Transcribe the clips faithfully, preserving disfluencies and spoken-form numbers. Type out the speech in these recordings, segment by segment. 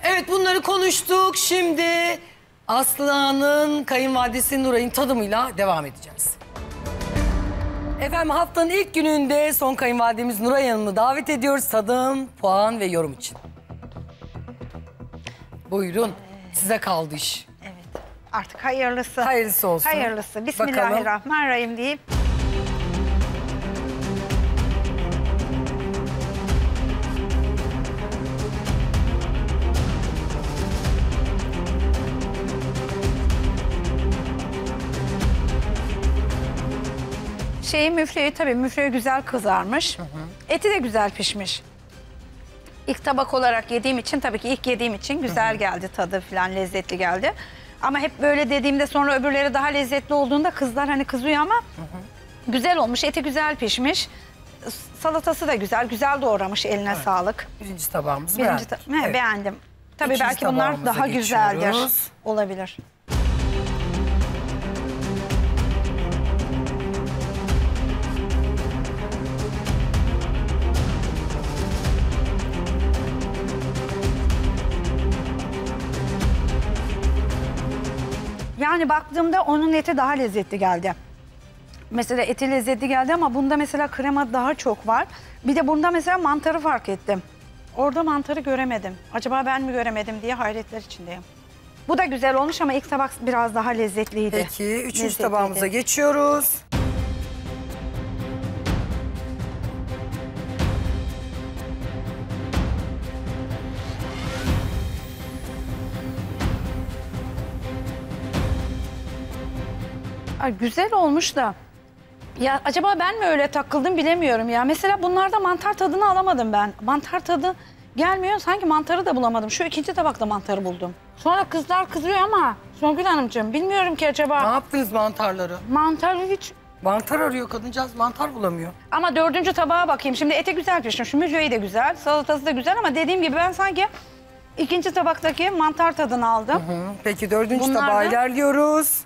Evet, bunları konuştuk. Şimdi Aslıhan'ın kayınvalidesi Nuray'ın tadımıyla devam edeceğiz. Efendim, haftanın ilk gününde son kayınvalidemiz Nuray Hanım'ı davet ediyoruz. Tadım, puan ve yorum için. Buyurun, size kaldı iş. Evet, artık hayırlısı. Hayırlısı olsun. Hayırlısı. Bismillahirrahmanirrahim deyip. Şeyi müfreyi tabii müfreyi güzel kızarmış. Hı hı. Eti de güzel pişmiş. İlk tabak olarak yediğim için tabii ki ilk yediğim için güzel hı hı. geldi, tadı falan lezzetli geldi. Ama hep böyle dediğimde sonra öbürleri daha lezzetli olduğunda kızlar hani kızıyor ama hı hı. güzel olmuş, eti güzel pişmiş. Salatası da güzel, güzel doğramış, eline evet. sağlık. Birinci tabağımızı Birinci beğendik. ta evet. Beğendim. Tabii İkinci belki bunlar daha güzeldir. Geçiyoruz. Olabilir. Yani baktığımda onun eti daha lezzetli geldi. Mesela eti lezzetli geldi ama bunda mesela krema daha çok var. Bir de bunda mesela mantarı fark ettim. Orada mantarı göremedim. Acaba ben mi göremedim diye hayretler içindeyim. Bu da güzel olmuş ama ilk tabak biraz daha lezzetliydi. Peki, üçüncü lezzetliydi. tabağımıza geçiyoruz. Ay, güzel olmuş da. Ya acaba ben mi öyle takıldım bilemiyorum ya. Mesela bunlarda mantar tadını alamadım ben. Mantar tadı gelmiyor. Sanki mantarı da bulamadım. Şu ikinci tabakta mantarı buldum. Sonra kızlar kızıyor ama Songül Hanımcığım bilmiyorum ki acaba. Ne yaptınız mantarları? Mantarı hiç... Mantar arıyor kadıncağız, mantar bulamıyor. Ama dördüncü tabağa bakayım. Şimdi eti güzel pişmiş. Mücveyi de güzel, salatası da güzel ama dediğim gibi ben sanki ikinci tabaktaki mantar tadını aldım. Hı hı. Peki dördüncü Bunlar tabağa da... ilerliyoruz.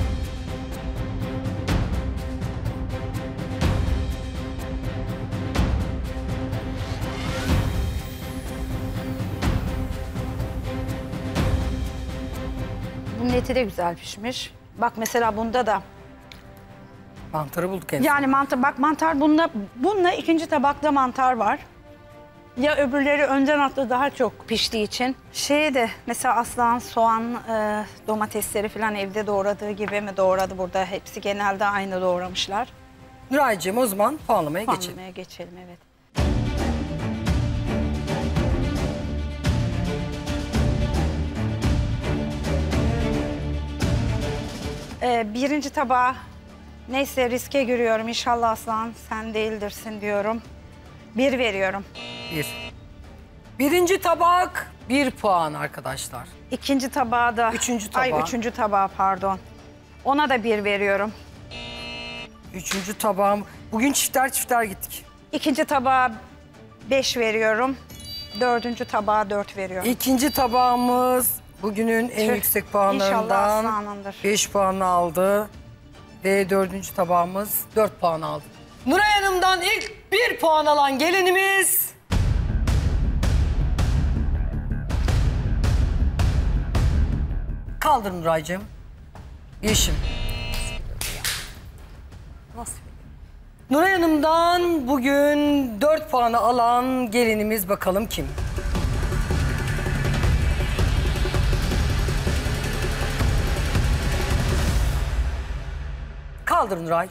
Bunun eti de güzel pişmiş. Bak mesela bunda da. Mantarı bulduk en Yani mantar, bak mantar bunda, bununla ikinci tabakta mantar var. Ya öbürleri önden atlı daha çok piştiği için. Şey de mesela Aslan soğan, e, domatesleri falan evde doğradığı gibi mi doğradı burada? Hepsi genelde aynı doğramışlar. Nuraycığım, o zaman puanlamaya, puanlamaya geçelim. geçelim. Evet. Ee, birinci tabağa neyse riske giriyorum. İnşallah Aslan sen değildirsin diyorum. Bir veriyorum. Bir. Birinci tabak bir puan arkadaşlar. İkinci tabağa da... Üçüncü tabağa. Ay üçüncü tabağa pardon. Ona da bir veriyorum. Üçüncü tabağım. Bugün çifter çifter gittik. İkinci tabağa beş veriyorum. Dördüncü tabağa dört veriyorum. İkinci tabağımız bugünün en Tüh. yüksek puanlarından beş puan aldı. Ve dördüncü tabağımız dört puan aldı. Nuray Hanım'dan ilk bir puan alan gelinimiz... Kaldır Nuraycığım. Yeşim. Nasıl? Nuray Hanım'dan bugün dört puanı alan gelinimiz bakalım kim? Kaldır Nuray.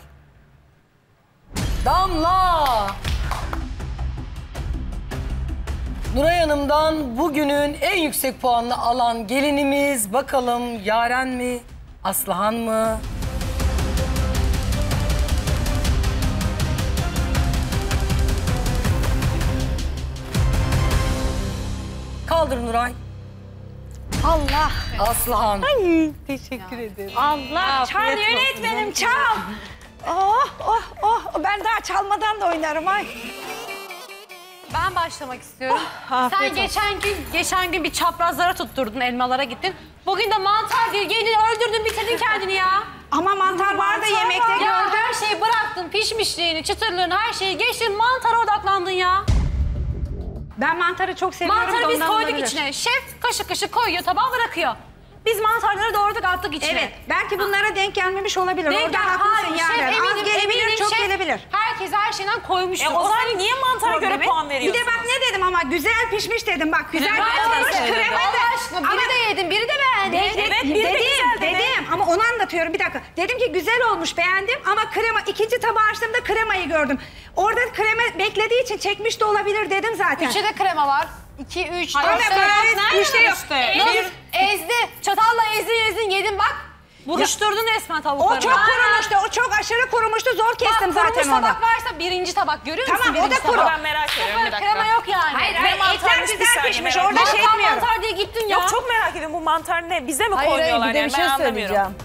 Damla. Nuray Hanım'dan bugünün en yüksek puanını alan gelinimiz bakalım Yaren mi, Aslıhan mı? Kaldır Nuray. Allah. Aslıhan. Ay teşekkür ederim. Allah. Çal yönetmenim çal. Oh oh oh. Ben daha çalmadan da oynarım ay. Ben başlamak istiyorum. Oh, sen geçen gün geçen gün bir çaprazlara tutturdun, elmalara gittin. Bugün de mantar diye geldin, öldürdün, bitirdin kendini ya. Ama mantar var da yemekte gördüm. Ya her şeyi bıraktın, pişmişliğini, çıtırlığını, her şeyi geçtin, mantara odaklandın ya. Ben mantarı çok seviyorum da Mantarı biz ondan koyduk olabilir. içine. Şef kaşık kaşık koyuyor, tabağa bırakıyor. Biz mantarları doğradık, attık içine. Evet. Belki bunlara denk gelmemiş olabilir. Denk Orada gel- haklısın hayır, yani. şef, Az eminim, gelebilir, eminim çok şef gelebilir. Herkes her şeyden koymuştur. E o zaman senin niye mantara göre problemi. puan Bir veriyorsunuz? de bak ne dedim ama güzel pişmiş dedim. Bak güzel Ben olmuş de söyledim. krema da. Allah aşkına biri Ama- de yedim, biri de beğendi. Evet, biri de dedim, güzel dedi. dedim ama onu anlatıyorum bir dakika. Dedim ki güzel olmuş beğendim ama krema ikinci tabağı açtığımda kremayı gördüm. Orada krema beklediği için çekmiş de olabilir dedim zaten. Üçe de krema var. İki, üç, Hayır, dört, işte beş, yok, nerede üçte var yok. işte? Bir- Nasıl? Ezdi. Çatalla ezdin ezdin yedin bak. Buruşturdun resmen O tavukları. çok kurumuştu. O çok aşırı kurumuştu. Zor kestim Bak, zaten kurumuş onu. tabak varsa birinci tabak görüyor musun? Tamam, o da birinci kuru. tabak? Ben merak ediyorum bir Sıfır dakika. krema yok yani. Hayır, Ve hayır. mantarmış, Etler bir güzel saniye pişmiş. merak Orada ettim. şey Mantar etmiyorum. mantar diye gittin ya. Yok çok merak ediyorum bu mantar ne? Bize mi Hayır hayır koymuyorlar bir de yani bir ben şey anlamıyorum. söyleyeceğim.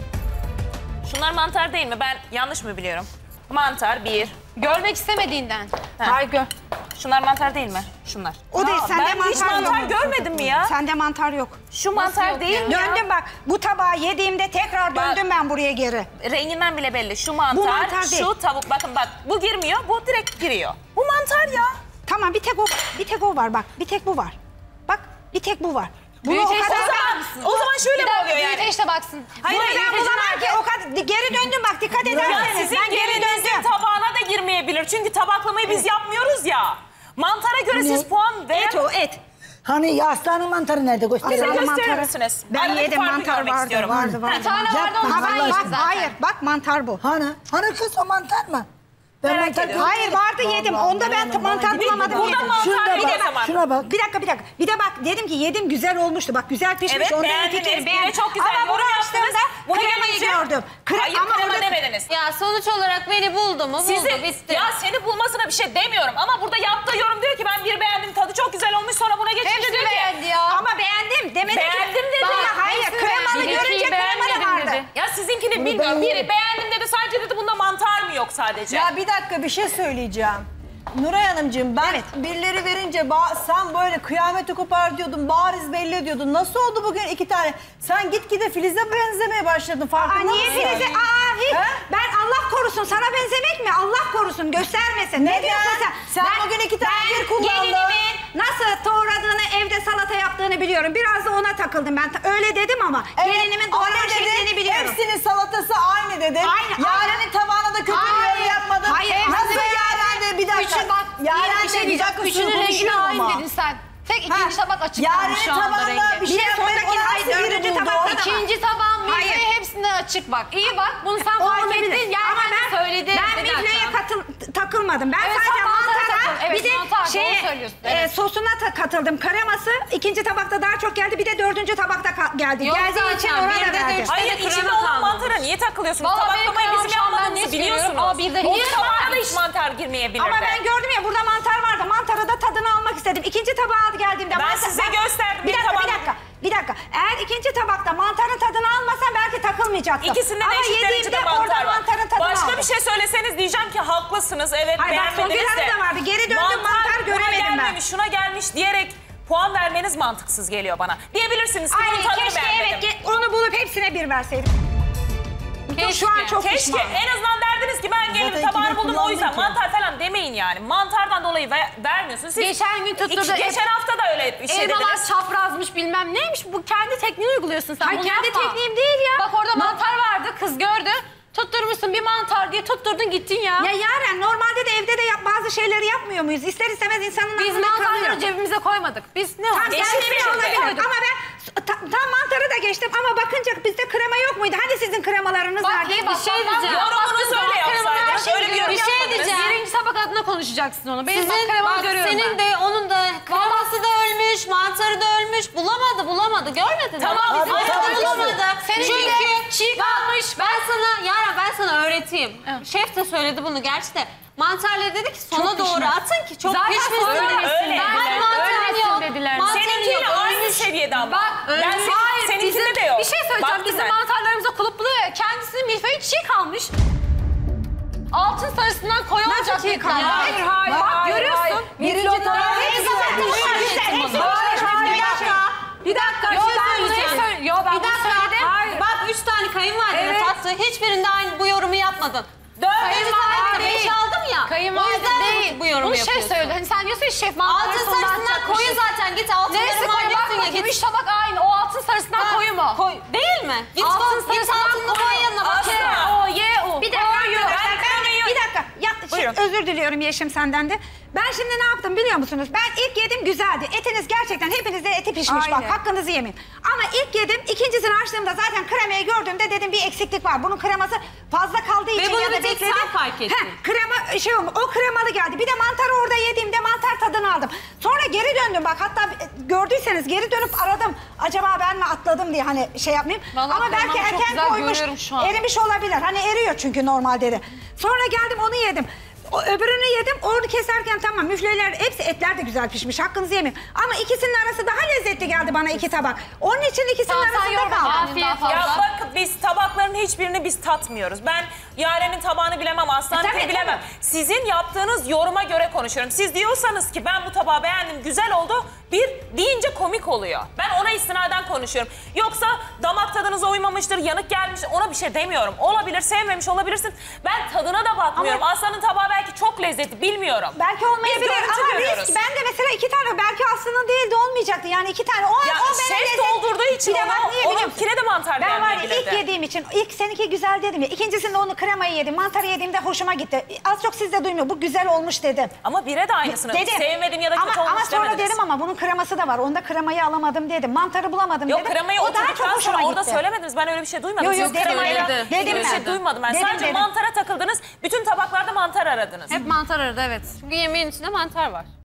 Şunlar mantar değil mi? Ben yanlış mı biliyorum? Mantar bir. Görmek istemediğinden. Hayır gör. Şunlar mantar değil mi? Şunlar. O değil. Aa, Sende ben mantar hiç mantar yok. görmedim mi ya? Sende mantar yok. Şu mantar yok değil ya? mi ya? Döndüm bak. Bu tabağı yediğimde tekrar Bak. döndüm ben buraya geri. Renginden bile belli. Şu mantar, mantar değil. şu tavuk. Bakın bak bu girmiyor, bu direkt giriyor. Bu mantar ya. Tamam bir tek o bir tek o var bak. Bir tek bu var. Bak bir tek bu var. Bunu o Büyüteçte kadar bakar zaman- mısın? o zaman şöyle Bir mi dakika, oluyor yani? büyüteçte baksın. Hayır, Bunu ben büyüteci bulamam ki o kadar geri döndüm bak dikkat Ya ederseniz. sizin Ben geri gelinizin döndüm. tabağına da girmeyebilir. Çünkü tabaklamayı biz yapmıyoruz ya. Mantara göre siz puan ver. Et o et. Hani aslanın mantarı nerede Bize gösterelim? Aslanın gösterir mantarı. misiniz? Ben Aradaki yedim farkı mantar görmek vardı, istiyorum. vardı vardı. Bir tane vardı onu Yapma, ben Allah yedim Bak zaten. hayır bak mantar bu. Hani? Hani kız o mantar mı? Ben Merak mantar ediyorum. Hayır vardı yedim. Onda ben mantar bulamadım. Burada yedim. mantar Şuna bir de bak, zaman. şuna bak. Bir dakika bir dakika. Bir de bak dedim ki yedim güzel olmuştu. Bak güzel pişmiş. Evet, Onda beğendiniz. fikir, Bir de çok güzel Ama yorum bunu yaptınız. açtığımda Bunu kremayı yiyince- gördüm. Kre- Hayır ama krema orada- demediniz. Ya sonuç olarak beni buldu mu? Buldu, Sizi, bitti. ya seni bulmasına bir şey demiyorum ama burada yaptığı yorum diyor ki ben bir beğendim tadı çok güzel olmuş sonra buna geçince Hepsini diyor ki. beğendi ya. Ama beğendim. Demedim ki. Beğendim dedi. Bak, hayır hepsini kremalı beğendim. görünce İkiyi krema da beğenmedim vardı. dedi. Ya sizinkini Bunu bilmiyorum. ben Biri yerim. beğendim dedi sadece dedi bunda mantar mı yok sadece? Ya bir dakika bir şey söyleyeceğim. Nuray Hanımcığım ben Evet. birileri verince ba- sen böyle kıyameti kopar diyordun, bariz belli ediyordun. Nasıl oldu bugün iki tane? Sen gitgide Filiz'e benzemeye başladın Aa, farkında niye mısın? Filiz'e? Aa hiç. He? Ben Allah korusun sana benzemek mi? Allah korusun göstermesin. Ne Neden? diyorsun sen? Sen bugün iki tane ben bir kullandın. gelinimin nasıl doğradığını, evde salata yaptığını biliyorum. Biraz da ona takıldım ben. Ta- Öyle dedim ama gelinimin ama doğrama ne dedin? şeklini biliyorum. Hepsinin salatası aynı dedin. Aynı, Yaren'in tabağına da kötü bir Hayır, yorum yapmadın. hayır, Nasıl hayır. Yaren de bir dakika. Üçü bak, Yaren Yaren de bir diyeceğim. dakika Üçünün rengine konuşuyor aynı ama. dedin sen. Tek ikinci Ha, tabak açık Yaren'in kalmış şu anda tabağında rengi. bir şey Bir de yapmayı sonraki o ay nasıl biri dördüncü buldu? tabakta da var. İkinci tabağın Hayır. milföy hepsinden açık bak. İyi bak bunu sen O fark olabilir. ettin. Ama Yerden ben, söyledi. ben milföye katıl, takılmadım. Ben Evet, sadece sen mantara mantara takıl. Evet, bir de mantar, doğru şeye, söylüyorsun. e, Evet. sosuna ta- katıldım. Kreması ikinci tabakta daha çok geldi. Bir de dördüncü tabakta ka- geldi. Yok Geldiği zaten, için ona bir da de verdim. üç- Hayır Bir de içinde krema olan kalmamış. mantara niye takılıyorsunuz? Vallahi benim Tabaklamayı kremam bizim şu an ben yapmadığımızı net görüyorum biliyorsunuz. ama bir de O hiç tabağa da var. hiç mantar girmeyebilirdi. Ama ben gördüm ya burada mantar vardı. Mantarı da tadını almak istedim. İkinci tabağa geldiğimde Ben mantar... size gösterdim. Bir Bir dakika, bir tabak- dakika. Bir dakika. Eğer ikinci tabakta mantarın tadını almasam belki takılmayacaktım. İkisinde Ama de eşit yediğimde derecede orada mantar var. mantarın tadını Başka aldım. bir şey söyleseniz diyeceğim ki haklısınız. Evet Hayır, bak, beğenmediniz Songül de. Hanım da vardı. Geri döndüm, mantar buna göremedim ben. gelmemiş, şuna gelmiş diyerek puan vermeniz mantıksız geliyor bana. Diyebilirsiniz ki Ay bunun tadını keşke beğenmedim. evet ge- onu bulup hepsine bir verseydim. Şu an çok Keşke pişmanım. en azından derdiniz ki ben gelin Zaten tabağını ikide buldum o yüzden kullandın ki. mantar falan demeyin yani. Mantardan dolayı ver, vermiyorsunuz. Siz Geçen gün tutturdu, iki- geçen et- hafta da öyle bir şey Elmalar dediniz. çaprazmış bilmem neymiş. Bu kendi tekniğini uyguluyorsun sen. Hayır, Bunu kendi yapma. tekniğim değil ya. Bak orada mantar vardı kız gördü. Tutturmuşsun bir mantar diye tutturdun gittin ya. Ya Yaren normalde de evde de yap, bazı şeyleri yapmıyor muyuz? İster istemez insanın Biz aklına kalıyor. mantarları cebimize koymadık. Biz ne Tam var? sen Eşit de bir şey olabilir. koyduk. Ama ben ta- tam mantarı da geçtim ama bakınca bizde krema yok muydu? Hani sizin kremalarınız Bak nerede? iyi bak. Bir şey bak, diyeceğim. bak, Yorumunuzu baktığın öyle zaman kremalar yapsaydınız. her Öyle bir şeyi yorum görüyor. Bir şey yapmadınız. diyeceğim. Birinci tabak adına konuşacaksın onu. Benim bak Sizin, kremamı bak, görüyorum senin ben. de onun da kreması da ölmüş, mantarı da ölmüş. Bulamadı, bulamadı. Görmedin Tamam, mi? biz Mantarı bulamadık. bulamadı. Senin Çünkü de çiğ kalmış. Ben sana, Yara ben sana öğreteyim. Şef de söyledi bunu gerçi de. Mantarları dedi ki sona doğru atın ki çok Zaten pişmesin. ölmesin öyle Ben dediler. mantarım Ölmesin yok. dediler. Mantarım Seninkiyle yok. aynı Ölmüş. seviyede ama. Bak ben ölmüş. senin, Hayır seninkinde bizim, de yok. bir şey söyleyeceğim. Baktım Bizim ben. mantarlarımıza kulüp buluyor ya. Kendisinin milföy çiğ kalmış. Altın sarısından koyu olacak. çiğ kalmış? Hayır hayır. Bak hayır, görüyorsun. hayır. Birinci tabak Hepsi güzel. zaten Güzel, güzel. hepsi Hayır, güzel. hayır, Bir dakika. Bir dakika, Yo, bir şey ben bunu söyleyeceğim. söyle- Yo, ben bir bunu dakika. söyledim. Hayır. Bak üç tane kayınvalide Evet. tattı. Hiçbirinde aynı bu yorumu yapmadın. Dördüncü Kayınvalide tabak beş değil. aldım ya. O Kayınvalide yüzden değil. bu yorumu Bunu şef yapıyorsun. söyledi. Hani sen diyorsun ya şef mantarları Altın sonradan sarısından atacakmışız. koyu zaten. Git altınları Neyse koy bak halletsin ya. bakayım. Git. Üç tabak aynı. O altın sarısından Ha, koyu mu? Koy. Değil mi? Git, Altın altın, git sarısından altınını koy yanına bak. Asla. K, O, Y, U. Bir dakika Koyu. arkadaşlar, Ben ben, kremayı- bir dakika. Ya, şey, Buyurun. özür diliyorum Yeşim senden de. Ben şimdi ne yaptım biliyor musunuz? Ben ilk yedim güzeldi. Etiniz gerçekten hepinizde eti pişmiş Aynen. bak hakkınızı yemeyin. Ama ilk yedim ikincisini açtığımda zaten kremayı gördüğümde dedim bir eksiklik var. Bunun kreması fazla kaldığı için bunu ya da bir tek bekledim. sen fark ettin. Heh, krema şey olmuş, o kremalı geldi. Bir de mantarı orada yediğimde mantar tadını aldım. Sonra geri döndüm bak hatta e, gördüyseniz geri dönüp aradım. Acaba ben mi atladım diye hani şey yapmayayım. Vallahi Ama belki kremamı çok erken güzel koymuş, görüyorum şu an. erimiş olabilir. Hani eriyor çünkü normalde de. Sonra geldim onu yedim. O öbürünü yedim. Onu keserken tamam müfleler hepsi etler de güzel pişmiş. Hakkınızı yemeyin. Ama ikisinin arası daha lezzetli geldi bana iki tabak. Onun için ikisinin Tamam, sen arasında yorma kaldım. kendini daha fazla. Ya bakın biz tabakların hiçbirini biz tatmıyoruz. Ben Yaren'in tabağını bilemem, Aslan'ınkini E, tabii, bilemem. Sizin yaptığınız yoruma göre konuşuyorum. Siz diyorsanız ki ben bu tabağı beğendim, güzel oldu. Bir deyince komik oluyor. Ben ona istinaden konuşuyorum. Yoksa damak tadınıza uymamıştır, yanık gelmiş, ona bir şey demiyorum. Olabilir, sevmemiş olabilirsin. Ben tadına da bakmıyorum. Ama- Aslan'ın tabağı belki çok lezzetli, bilmiyorum. Belki olmayabilir Biz görüntü ama görüyoruz. risk. Ben de mesela iki tane belki aslında değil de olmayacaktı. Yani iki tane. O an Ya o bana şef lezzet- doldurduğu için Bir de ona- bak niye biliyor musun? onunkine de mantar Ben var ya beğenmeyebilirdi. ilk yediğim için ilk seninki güzel dedim ya. İkincisinde onu kremayı yedim. Mantarı yediğimde hoşuma gitti. Az çok siz de duymuyor. Bu güzel olmuş dedim. Ama bire de aynısını. Dedim. Sevmedim ya da kötü ama, olmuş ama sonra demediniz. dedim ama bunun kreması da var. Onda kremayı alamadım dedim. Mantarı bulamadım Yok dedim. kremayı o daha çok oturduktan hoşuma sonra orada gitti. söylemediniz. Ben öyle bir şey duymadım. Yok, Siz yok, dedim, kremayla dedim. ilgili Dedim bir şey ben. duymadım ben. Dedim, Sadece dedim. mantara takıldınız. Bütün tabaklarda mantar aradınız. Hep mantar aradı evet. Çünkü yemeğin içinde mantar var.